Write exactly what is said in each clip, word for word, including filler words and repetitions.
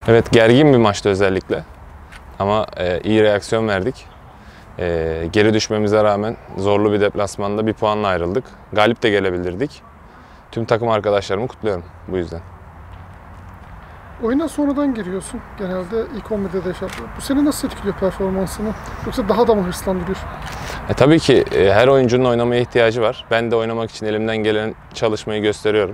Evet, gergin bir maçtı özellikle. Ama e, iyi reaksiyon verdik. E, geri düşmemize rağmen zorlu bir deplasmanda bir puanla ayrıldık. Galip de gelebilirdik. Tüm takım arkadaşlarımı kutluyorum bu yüzden. Oyuna sonradan giriyorsun. Genelde ilk on birde de yaşatıyor. Bu seni nasıl etkiliyor performansını? Yoksa daha da mı hırslandırıyor? E, tabii ki e, her oyuncunun oynamaya ihtiyacı var. Ben de oynamak için elimden gelen çalışmayı gösteriyorum.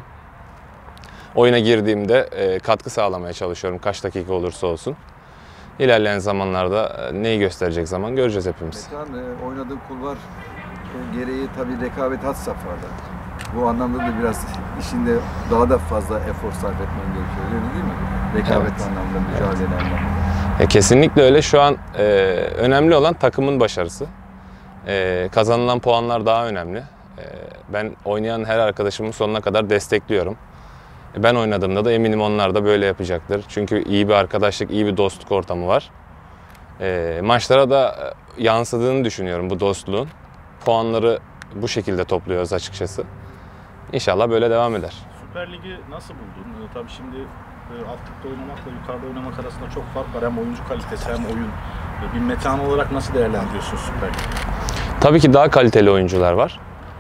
Oyuna girdiğimde e, katkı sağlamaya çalışıyorum kaç dakika olursa olsun. İlerleyen zamanlarda e, neyi gösterecek zaman göreceğiz hepimiz. Metehan, e, oynadığı kulvar e, gereği tabii rekabet had safhada. Bu anlamda da biraz işinde daha da fazla efor sarf etmen gerekiyor, öyle değil mi? Rekabet Evet. anlamda, mücadele evet. anlamda. E, kesinlikle öyle. Şu an e, önemli olan takımın başarısı. E, kazanılan puanlar daha önemli. E, ben oynayan her arkadaşımı sonuna kadar destekliyorum. E, ben oynadığımda da eminim onlar da böyle yapacaktır. Çünkü iyi bir arkadaşlık, iyi bir dostluk ortamı var. E, maçlara da yansıdığını düşünüyorum bu dostluğun. Puanları bu şekilde topluyoruz açıkçası. İnşallah böyle devam eder. Süper Lig'i nasıl buldun? Ee, tabii şimdi e, alt ligde oynamakla yukarıda oynamak arasında çok fark var. Hem oyuncu kalitesi hem oyun. E, bir Metehan olarak nasıl değerlendiriyorsun Süper Lig'i? Tabii ki daha kaliteli oyuncular var.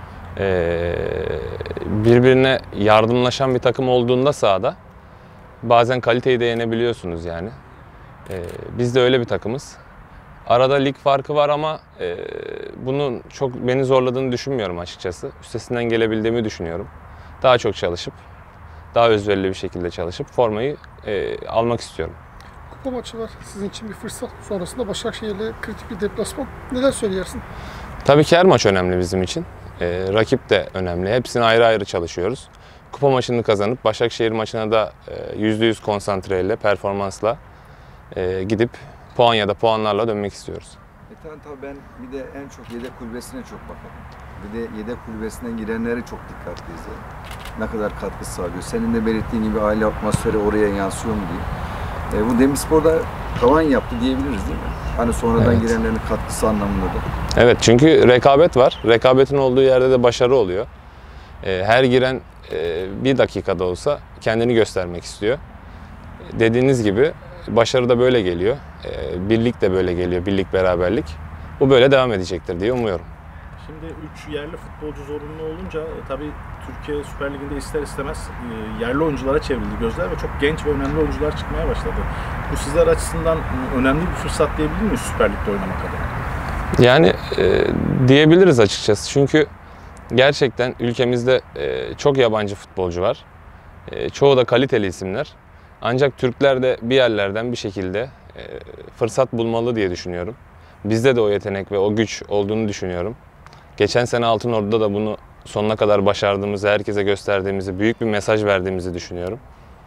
Ee, birbirine yardımlaşan bir takım olduğunda sahada bazen kaliteyi de yenebiliyorsunuz yani. Ee, biz de öyle bir takımız. Arada lig farkı var ama e, bunun çok beni zorladığını düşünmüyorum açıkçası. Üstesinden gelebildiğimi düşünüyorum. Daha çok çalışıp, daha özverili bir şekilde çalışıp formayı e, almak istiyorum. Kupa maçı var. Sizin için bir fırsat. Sonrasında Başakşehir'le kritik bir deplasman. Neler söyleyersin? Tabii ki her maç önemli bizim için. Ee, rakip de önemli. Hepsini ayrı ayrı çalışıyoruz. Kupa maçını kazanıp Başakşehir maçına da yüzde yüz konsantreyle, performansla e, gidip puan ya da puanlarla dönmek istiyoruz. Metehan, tabii ben bir de en çok yedek kulübesine çok bakarım. Bir de yedek kulübesine girenleri çok dikkatli izlerim. Ne kadar katkı sağlıyor. Senin de belirttiğin gibi aile atmosferi oraya yansıyor mu diye. E, bu Demirspor'da tavan yaptı diyebiliriz değil mi? Hani sonradan evet. girenlerin katkısı anlamında da. Evet, çünkü rekabet var. Rekabetin olduğu yerde de başarı oluyor. E, her giren e, bir dakikada olsa kendini göstermek istiyor. Dediğiniz gibi başarı da böyle geliyor. E, birlik de böyle geliyor, birlik beraberlik. Bu böyle devam edecektir diye umuyorum. Şimdi üç yerli futbolcu zorunlu olunca e, tabii Türkiye Süper Ligi'nde ister istemez e, yerli oyunculara çevrildi gözler ve çok genç ve önemli oyuncular çıkmaya başladı. Bu sizler açısından e, önemli bir fırsat diyebilir miyiz Süper Lig'de oynamak adına? Yani e, diyebiliriz açıkçası. Çünkü gerçekten ülkemizde e, çok yabancı futbolcu var. E, çoğu da kaliteli isimler. Ancak Türkler de bir yerlerden bir şekilde e, fırsat bulmalı diye düşünüyorum. Bizde de o yetenek ve o güç olduğunu düşünüyorum. Geçen sene Altınordu'da da bunu sonuna kadar başardığımızı, herkese gösterdiğimizi, büyük bir mesaj verdiğimizi düşünüyorum.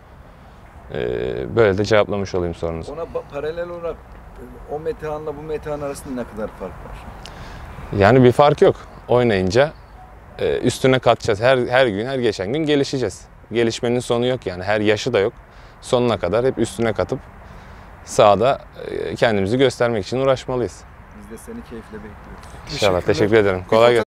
Ee, böyle de cevaplamış olayım sorunuzu. Ona paralel olarak o Metehan'la bu Metehan arasında ne kadar fark var? Yani bir fark yok. Oynayınca üstüne katacağız. Her, her gün, her geçen gün gelişeceğiz. Gelişmenin sonu yok yani. Her yaşı da yok. Sonuna kadar hep üstüne katıp sahada kendimizi göstermek için uğraşmalıyız. Biz de seni keyifle bekliyoruz. İnşallah. Teşekkür ederim. Kolay gelsin.